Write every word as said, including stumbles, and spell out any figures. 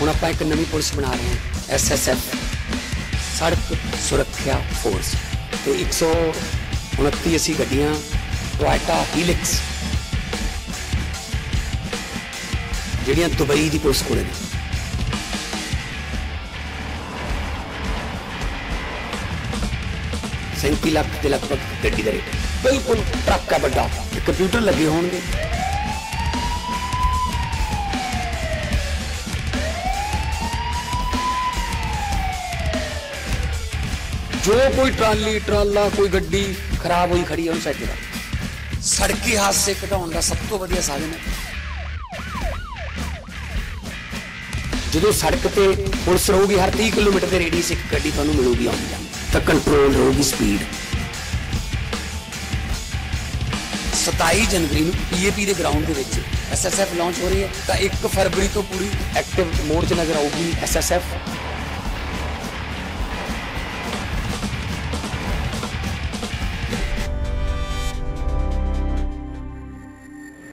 हुण आपां एक नवीं पुलिस बना रहे हैं, एस एस एफ सड़क सुरक्षा फोर्स। तो एक सौ उनती असी गड्डियां टोयोटा हीलिक्स जिहड़ियां दुबई की पुलिस कोल ने, सैंती लाख के लगभग गड्डी का रेट, बिल्कुल ट्रक का बड़ा, कंप्यूटर लगे होंगे। जो कोई ट्राली ट्राला कोई गड्डी खराब हुई खड़ी है उन्हें सैट कर। सड़की हादसे घटाने का सब तो वधिया साधन है जो सड़क पे पुलिस रहूगी, हर तीस किलोमीटर के रेडियस एक गड्डी तुहानूं मिलूगी आउंदी जांदी, तो कंट्रोल रहूगी स्पीड। सताई जनवरी को पी ए पी के ग्राउंड के एस एस एफ लॉन्च हो रही है, तो एक फरवरी तो पूरी एक्टिव मोड च नजर आऊगी एस एस एफ।